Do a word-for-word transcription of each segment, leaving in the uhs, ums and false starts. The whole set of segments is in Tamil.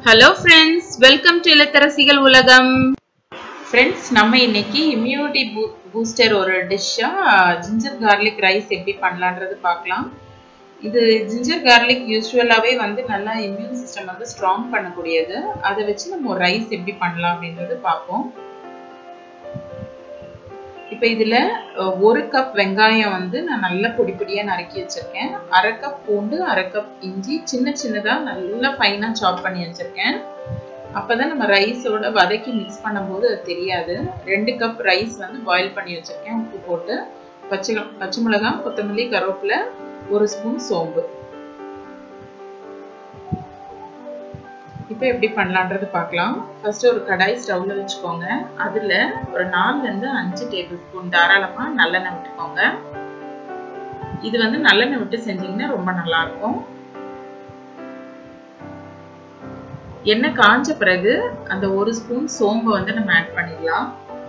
Hello friends, welcome to Illatharasigal Ulagam. Friends, நம்ம இன்னைக்கு immunity booster ஒரு டிஷ்ஷா ginger garlic rice எப்படி பண்ணலாம்ன்றது பார்க்கலாம். இது ginger garlic யூசுவலாவே வந்து நல்லா immune system வந்து strong பண்ணக்கூடியது. அதை வச்சு நம்ம ரைஸ் எப்படி பண்ணலாம் அப்படின்றது பார்ப்போம். இப்போ இதுல ஒரு கப் வெங்காயம் வந்து நான் நல்ல பொடி பொடியா நறுக்கி வச்சிருக்கேன். அரை கப் பூண்டு, அரை கப் இஞ்சி சின்ன சின்னதா நல்லா ஃபைனா சாப் பண்ணி வச்சிருக்கேன். அப்பதான் நம்ம ரைஸோட வதக்கி மிக்ஸ் பண்ணும்போது அது தெரியாது. ரெண்டு கப் ரைஸ் வந்து பாயில் பண்ணி வச்சிருக்கேன் உப்பு போட்டு. பச்சை பச்சை மிளகாய், கொத்தமல்லி, கருவேப்பிலை, ஒரு ஸ்பூன் சோம்பு. இப்போ எப்படி பண்ணலாம்ன்றது பார்க்கலாம். ஃபர்ஸ்ட் ஒரு கடாய் ஸ்டவ்ல வச்சுக்கோங்க. அதுல ஒரு நாலுல இருந்து அஞ்சு டேபிள் ஸ்பூன் தாராளமா நல்லெண்ணெய் விட்டுக்கோங்க. இது வந்து நல்லெண்ணெய் விட்டு செஞ்சீங்கன்னா ரொம்ப நல்லா இருக்கும். எண்ணெய் காஞ்ச பிறகு அந்த ஒரு ஸ்பூன் சோம்பு வந்து நம்ம ஆட் பண்ணிடலாம்.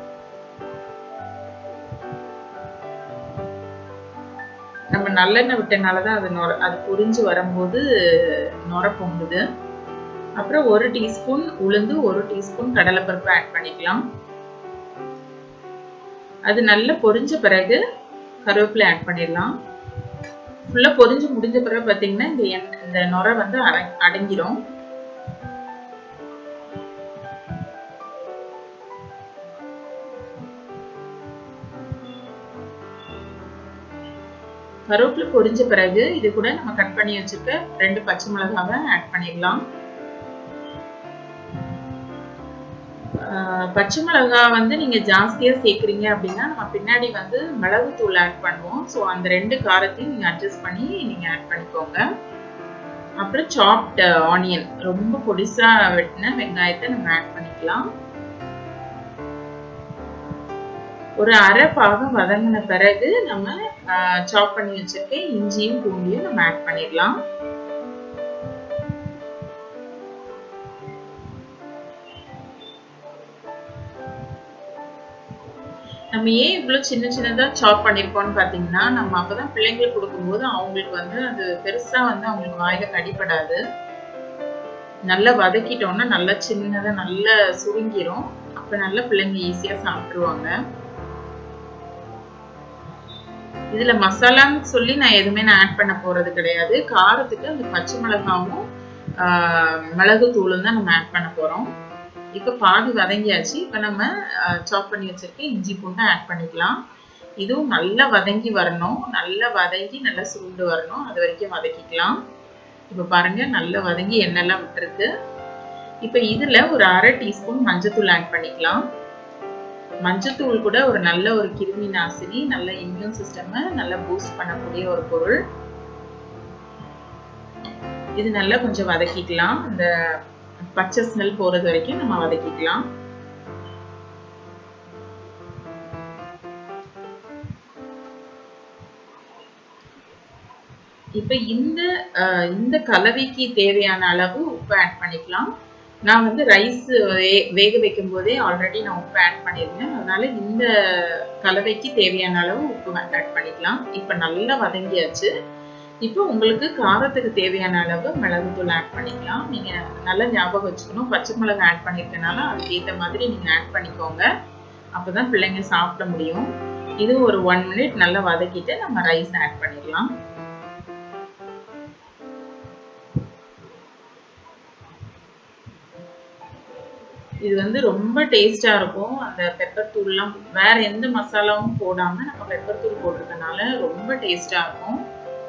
நம்ம நல்லெண்ணெய் விட்டனாலதான் அது நொர அது பொரிஞ்சு வரும்போது நொர பொங்குது. அப்புறம் ஒரு டீஸ்பூன் உளுந்து, ஒரு டீஸ்பூன் கடலைப்பருப்பு ஆட் பண்ணிக்கலாம். அது நல்லா பொரிஞ்ச பிறகு கருவேப்பிலை ஆட் பண்ணிடலாம். ஃபுல்லா பொரிஞ்சு முடிஞ்ச பிறகு பாத்தீங்கன்னா இந்த இந்த நொரை வந்து அடங்கிடும். கருவேப்பிலை பொரிஞ்ச பிறகு இது கூட நம்ம கட் பண்ணி வச்சுக்க ரெண்டு பச்சை மிளகாவை ஆட் பண்ணிடலாம். பச்சை மிளகாய் வந்து நீங்க ஜாஸ்தியா சேர்க்குறீங்க அப்படின்னா நம்ம பின்னாடி வந்து மிளகு தூள் ஆட் பண்ணுவோம். ஸோ அந்த ரெண்டு காரத்தையும் நீங்க அட்ஜஸ்ட் பண்ணி நீங்க ஆட் பண்ணிக்கோங்க. அப்புறம் சாப்ட் ஆனியன், ரொம்ப பொடிசா வெட்டின வெங்காயத்தை நம்ம ஆட் பண்ணிக்கலாம். ஒரு அரை பாகம் வதங்கின பிறகு நம்ம சாப் பண்ணி வச்சிருக்க இஞ்சியும் பூண்டியும் நம்ம ஆட் பண்ணிடலாம். நம்ம ஏன் இவ்வளவு சின்ன சின்னதா சாப் பண்ணிருக்கோம்னு பாத்தீங்கன்னா, நம்ம அப்பதான் பிள்ளைங்களுக்கு கொடுக்கும்போது அவங்களுக்கு வந்து அது பெருசா வந்து அவங்களுக்கு வாயில கடிப்படாது. நல்லா வதக்கிட்டோம்னா நல்லா சின்னதா நல்லா சுருங்கிரும். அப்ப நல்லா பிள்ளைங்க ஈஸியா சாப்பிட்டுருவாங்க. இதுல மசாலான்னு சொல்லி நான் எதுவுமே நான் ஆட் பண்ண போறது கிடையாது. காரத்துக்கு அந்த பச்சை மிளகாவும் ஆஹ் மிளகு தூளும் தான் நம்ம ஆட் பண்ண போறோம். இப்ப பாதி வதங்கியாச்சு. இப்ப நம்ம சாப் பண்ணி வச்சிருக்க இஞ்சி பூண்டை ஆட் பண்ணிக்கலாம். இதுவும் நல்லா வதங்கி வரணும். நல்லா வதங்கி நல்லா சுருண்டு வரணும். அது வரைக்கும் வதக்கிக்கலாம். இப்ப பாருங்க நல்லா வதங்கி எண்ணெய்லாம் விட்டுருக்கு. இப்ப இதுல ஒரு அரை டீஸ்பூன் மஞ்சத்தூள் ஆட் பண்ணிக்கலாம். மஞ்சத்தூள் கூட ஒரு நல்ல ஒரு கிருமி நாசினி, நல்ல இம்யூன் சிஸ்டமை நல்லா பூஸ்ட் பண்ணக்கூடிய ஒரு பொருள். இது நல்லா கொஞ்சம் வதக்கிக்கலாம். இந்த பச்சை ஸ்மெல் போறது வரைக்கும் நம்ம வதக்கிக்கலாம். இப்ப இந்த இந்த கலவைக்கு தேவையான அளவு உப்பு ஆட் பண்ணிக்கலாம். நான் வந்து ரைஸ் வேக வைக்கும் போதே ஆல்ரெடி நான் உப்பு ஆட் பண்ணிருந்தேன். அதனால இந்த கலவைக்கு தேவையான அளவு உப்பு ஆட் பண்ணிக்கலாம். இப்ப நல்லா வதங்கியாச்சு. இப்போ உங்களுக்கு காரத்துக்கு தேவையான அளவு மிளகுத்தூள் ஆட் பண்ணிக்கலாம். நீங்க நல்லா ஞாபகம் வச்சுக்கணும், பச்சை மிளகாய் ஆட் பண்ணிருக்கனால அதுக்கேற்ற மாதிரி நீங்க ஆட் பண்ணிக்கோங்க. அப்பதான் பிள்ளைங்க சாப்பிட முடியும். இது ஒரு ஒன் மினிட் நல்லா வதக்கிட்டு நம்ம ரைஸ் ஆட் பண்ணிடலாம். இது வந்து ரொம்ப டேஸ்டா இருக்கும். அந்த பெப்பர் தூள்லாம் வேற எந்த மசாலாவும் போடாம நம்ம பெப்பர் தூள் போட்டிருக்கனால ரொம்ப டேஸ்டா இருக்கும்.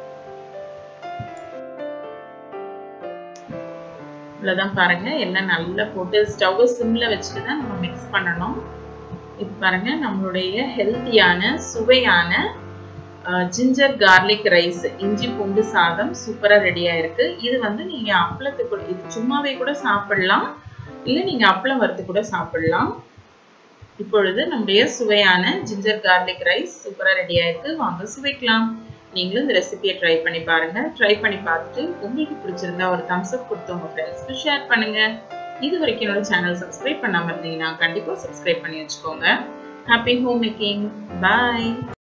இவ்வளவுதான் பாருங்க. எல்லாம் நல்லா போட்டு ஸ்டவ் சிம்ல வச்சுட்டு தான் நம்ம மிக்ஸ் பண்ணணும். இப்ப பாருங்க நம்மளுடைய ஹெல்த்தியான சுவையான ஜிஞ்சர் கார்லிக் ரைஸ், இஞ்சி பூண்டு சாதம் சூப்பரா ரெடியா இருக்கு. இது வந்து நீங்க அப்பளத்துக்கு இது சும்மாவே கூட சாப்பிடலாம், இல்ல நீங்க அப்பளம் வறுத்து கூட சாப்பிடலாம். இப்பொழுது நம்முடைய சுவையான ஜிஞ்சர் கார்லிக் ரைஸ் சூப்பரா ரெடியா இருக்கு. வாங்க சுவைக்கலாம். நீங்களும் இந்த ரெசிபியை ட்ரை பண்ணி பாருங்க. ட்ரை பண்ணி பார்த்துட்டு உங்களுக்கு பிடிச்சிருந்தா ஒரு தம்ஸ் அப் கொடுத்து உங்க ஃப்ரெண்ட்ஸ்க்கு ஷேர் பண்ணுங்க. இது வரைக்கும் என்னோட சேனல் சப்ஸ்கிரைப் பண்ணாம இருந்தீங்கன்னா கண்டிப்பா சப்ஸ்கிரைப் பண்ணி வச்சுக்கோங்க. Happy home making. பாய்.